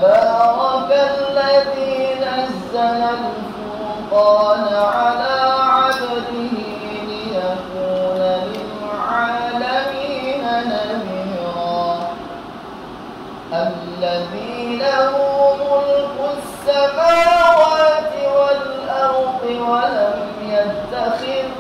تبارك الذي نزل الفرقان على عبده ليكون للعالمين نذيرا الذي له ملك السماوات والأرض ولم يتخذ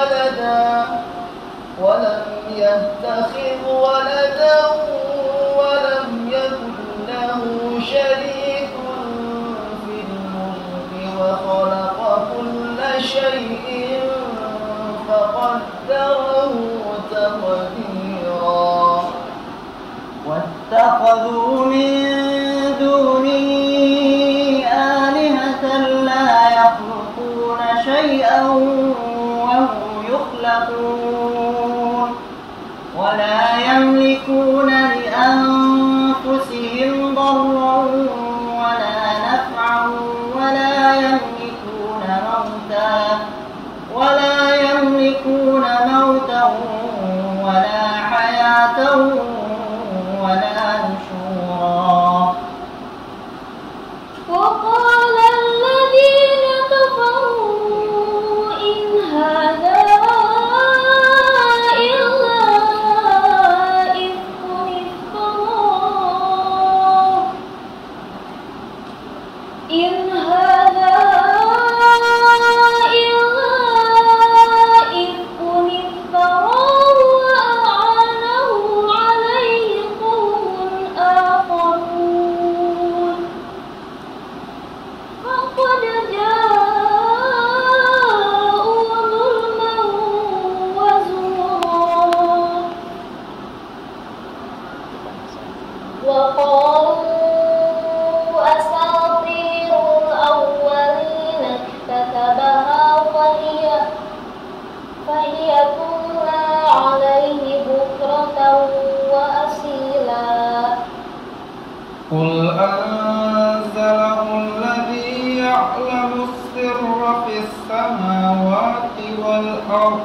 ولدا ولم يكن له شريك في الملك وخلق كل شيء فقدره تقديرا واتخذوا من دونه آلهة لا يخلقون شيئا وهم يخلقون ولا يملكون لأنفسهم ضرا ولا نفعا ولا يملكون موتا ولا حياة ولا نشورا وقال الذين كفروا إن هذا إلا إفك افتراه إن هذا إلا إفك افتراه وأعانه عليه قوم آخرون فقد جاءوا ظلما وزورا وقالوا أساطير الأولين اكتتبها فهي تملى عليه بكرة وأصيلا قل أنزله الذي يعلم السر في السماوات والأرض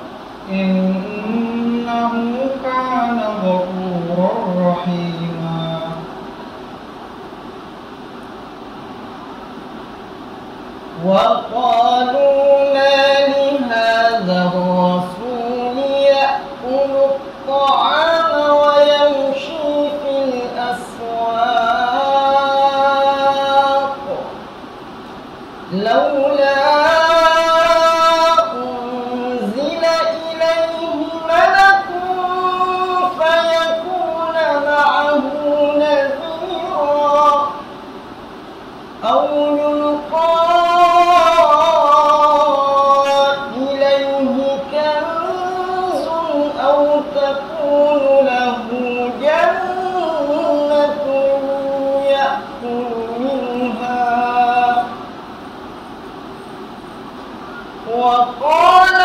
إنه كان غفورا رحيما وقالوا ما لهذا الرسول يأكل الطعام ويمشي في الأسواق لولا أنزل إليه ملك فيكون معه نذيرا أو يلقى إليه كنز أو تكون له جنة يأكل منها وقال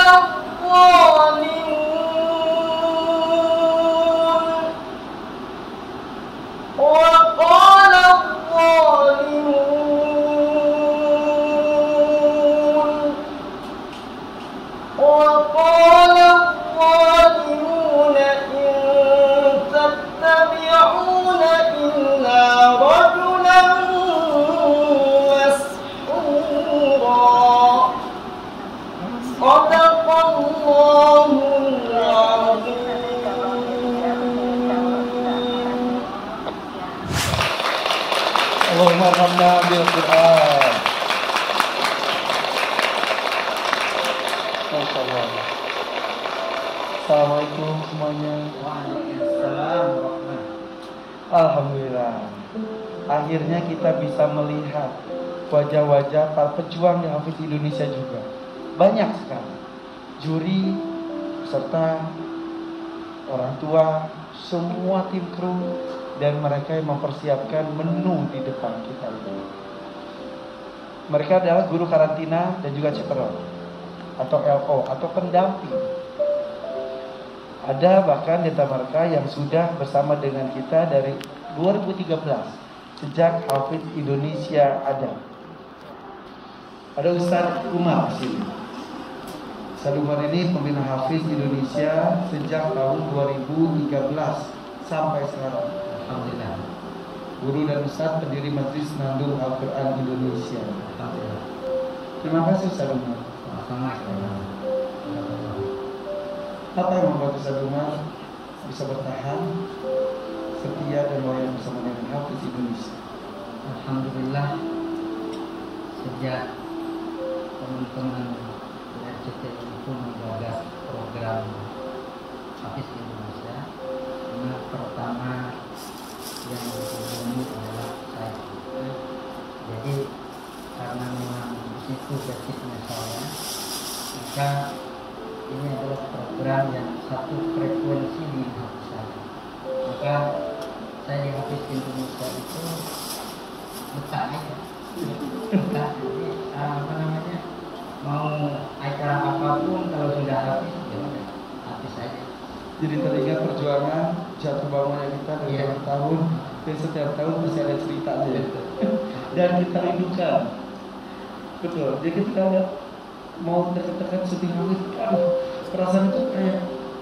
الظالمون إن تتبعون إلا رجلا مسحورا صدق الله العظيم. Allahumma arhamna bil Qur'an. Assalamualaikum semuanya. Waalaikumsalam. Alhamdulillah. Akhirnya kita bisa melihat wajah-wajah para pejuang di Hafiz Indonesia juga. Banyak sekali. Juri, serta orang tua, semua tim kru dan mereka yang mempersiapkan menu di depan kita ini. Mereka adalah guru karantina dan juga chaperone atau LO atau pendamping. Ada bahkan data mereka yang sudah bersama dengan kita dari 2013 sejak Hafiz Indonesia ada. Ada Ustaz Umar di sini. Ustaz Umar ini pembina Hafiz Indonesia sejak tahun 2013 sampai sekarang. Alhamdulillah. guru dan Ustadz pendiri Majelis Nandung Al-Quran Indonesia. Terima kasih Ustadz Umar. Apa yang membuat Ustadz Umar bisa bertahan setia dan loyal bersama dengan Hafiz Indonesia? Alhamdulillah, sejak teman-teman RCTI itu menggagas program Hafiz Indonesia, yang pertama yang dihubungi adalah saya. Jadi karena memang di situ basicnya saya, maka ini adalah program yang satu frekuensi di hati saya. Maka saya di Hafiz Indonesia itu betah aja. Betah. Jadi apa namanya, mau acara apapun kalau sudah Hafiz, ya udah Hafiz aja. Jadi teringat perjuangan jatuh bangunnya kita dari tahun dan setiap tahun masih ada ceritanya. Dan kita rindukan. Betul. Jadi ketika ada mau dekat-dekat syuting Hafiz, aduh, perasaan itu kayak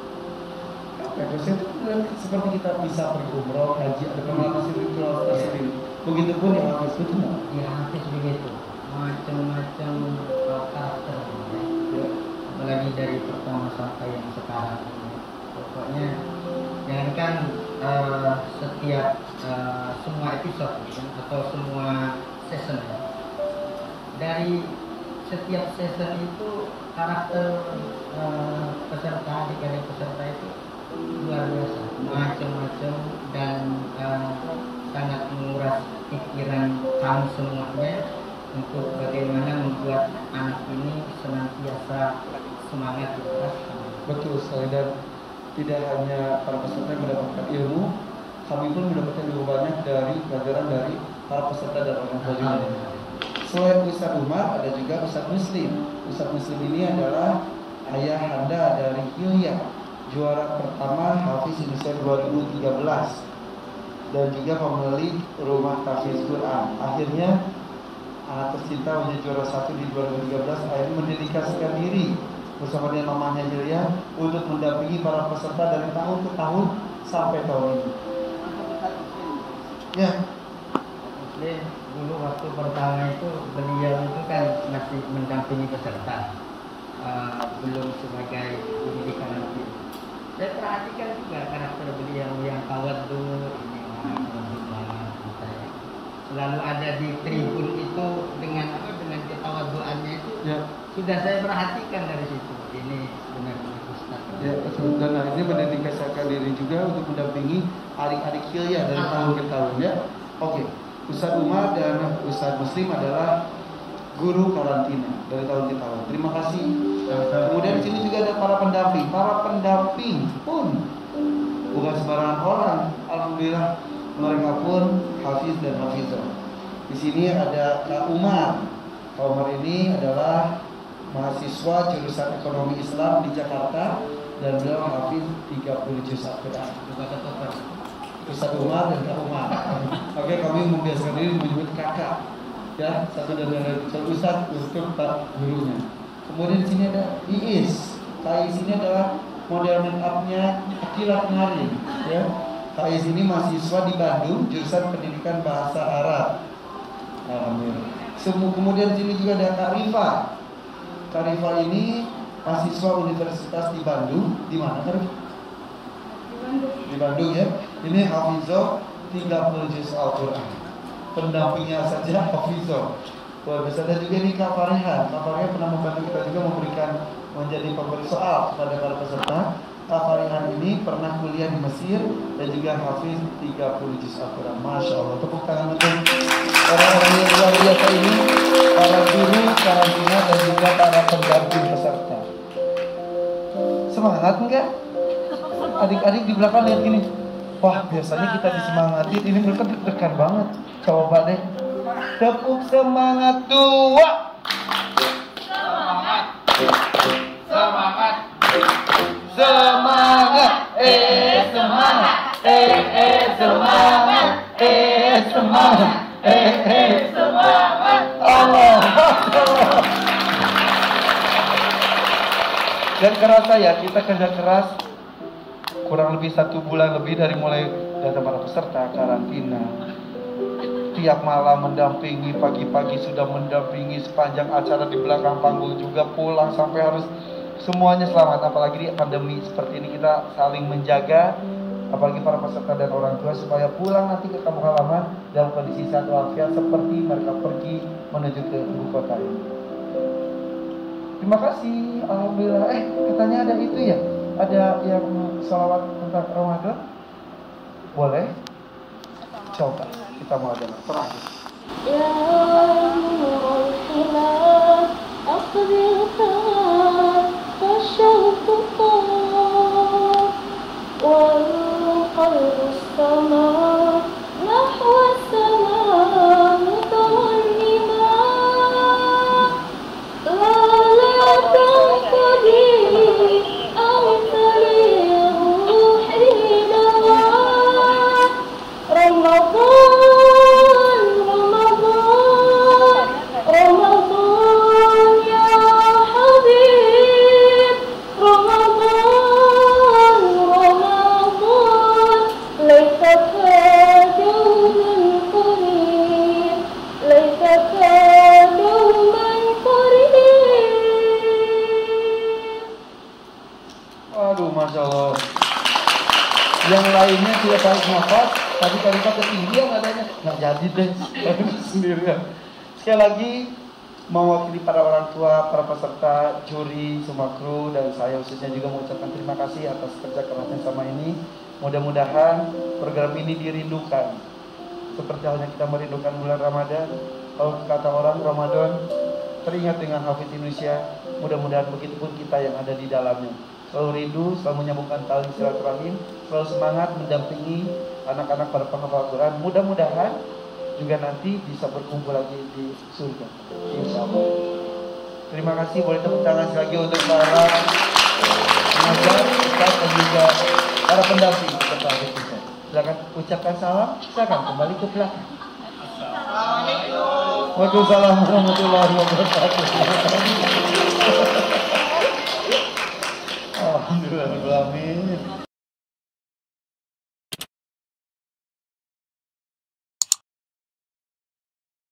apa ya? Seperti kita bisa pergi umroh, haji, ada pengalaman spiritual tersendiri. Begitupun yang Hafiz itu. Ya Hafiz begitu. Macam-macam karakter, ya. Apalagi dari pertama sampai yang sekarang ini. Pokoknya jangankan setiap semua episode atau semua season ya. Dari setiap season itu karakter peserta, adik-adik peserta itu luar biasa, macam-macam dan sangat menguras pikiran kami semuanya untuk bagaimana membuat anak ini senantiasa semangat di kelas. Betul sekali, dan tidak hanya para peserta yang mendapatkan ilmu, kami pun mendapatkan ilmu banyak dari pelajaran dari para peserta dan orang tua. Selain Ustadz Umar, ada juga Ustadz Muslim. Ustadz Muslim ini adalah ayah anda dari Hilya, juara pertama Hafiz Indonesia 2013 dan juga pemilik rumah tahfiz Quran. Akhirnya anak tercinta menjadi juara 1 di 2013, akhirnya mendedikasikan diri bersama dengan mamanya Hilya untuk mendampingi para peserta dari tahun ke tahun sampai tahun ini. Ya. Dulu waktu pertama itu beliau itu kan masih mendampingi peserta, belum sebagai pendidikan nanti. Saya perhatikan juga karakter beliau yang tawadhu, ini orang lembut banget saya. Selalu ada di tribun itu dengan ketawadhuannya itu. Ya. Sudah saya perhatikan dari situ. Ini benar-benar Ustaz. Ya, betul. Dan akhirnya mendedikasikan diri juga untuk mendampingi adik-adik Hilya dari tahun ke tahun ya. Oke. Ustadz Umar dan Ustadz Muslim adalah guru karantina dari tahun ke tahun. Terima kasih. Kemudian di sini juga ada para pendamping. Para pendamping pun bukan sembarangan orang. Alhamdulillah mereka pun hafiz dan hafizah. Di sini ada Kak Umar. Kak Umar ini adalah mahasiswa jurusan Ekonomi Islam di Jakarta dan beliau hafiz 30 juz Al-Quran. Ustadz Umar dan Kak Umar. Oke, kami membiasakan diri menyebut kakak, ya, satu dan lain Ustadz untuk Pak gurunya. Kemudian di sini ada Iis. Kak Iis ini adalah model make upnya Akilat kemarin, ya. Kak Iis ini mahasiswa di Bandung, jurusan Pendidikan Bahasa Arab. Alhamdulillah. Kemudian di sini juga ada Kak Rifa. Kak Rifa ini mahasiswa Universitas di Bandung. Di mana, Kak Rifa? Di Bandung ya. Ini hafizah 30 juz Al-Quran. Pendampingnya saja hafizah. Luar biasa. Dan juga ini Kak Farihan. Kak Farihan pernah membantu kita juga menjadi pemberi soal kepada para peserta. Kak Farihan ini pernah kuliah di Mesir dan juga hafiz 30 juz Al-Quran. Masya Allah. Tepuk tangan untuk orang-orang yang luar biasa ini, para guru karantina dan juga para pendamping peserta. Semangat enggak? Adik-adik di belakang lihat gini. Wah, biasanya kita disemangatin, ini mereka deg-degan banget. Coba deh. Tepuk semangat 2. Semangat. Semangat. Semangat. Semangat. Semangat. Semangat. Semangat. Allah. Dan kerasa ya, kita kerja keras kurang lebih 1 bulan lebih dari mulai datang para peserta karantina, tiap malam mendampingi, pagi-pagi sudah mendampingi, sepanjang acara di belakang panggung juga, pulang sampai harus semuanya selamat. Apalagi di pandemi seperti ini kita saling menjaga, apalagi para peserta dan orang tua, supaya pulang nanti ke kampung halaman dalam kondisi sehat walafiat seperti mereka pergi menuju ke ibu kota ini. Terima kasih, alhamdulillah. Katanya ada itu ya, ada yang sholawat tentang Ramadan. Boleh? Coba kita mau dengar terakhir. Ya nurul hilal aqbilka fashawtuka wal qalbu sama nahwa sama mutawallima la taqdi awtali ruhi dawa Ramadan, Ramadan, Ramadan ya Habib, Ramadan, Ramadan, laitaka dauman qarib, laitaka dauman qarib. Waduh, Masya Allah. Yang lainnya tidak tarik nafas, tapi kalimat ketinggian adanya. Nggak jadi deh, sendirian. Sekali lagi, mewakili para orang tua, para peserta, juri, semua kru, dan saya khususnya juga mengucapkan terima kasih atas kerja kerasnya sama ini. Mudah-mudahan program ini dirindukan. Seperti halnya kita merindukan bulan Ramadan. Kalau kata orang Ramadan, teringat dengan Hafiz Indonesia. Mudah-mudahan begitu pun kita yang ada di dalamnya. Selalu rindu, selalu menyambungkan tali silaturahim, selalu semangat mendampingi anak-anak pada penghafal Quran. Mudah-mudahan juga nanti bisa berkumpul lagi di surga, insya Allah. Terima kasih, boleh tepuk tangan sekali lagi untuk para pengajar, ustaz, dan juga para pendamping serta kita. Silakan ucapkan salam, silakan kembali ke belakang. Waalaikumsalam warahmatullahi wabarakatuh. Alhamdulillah,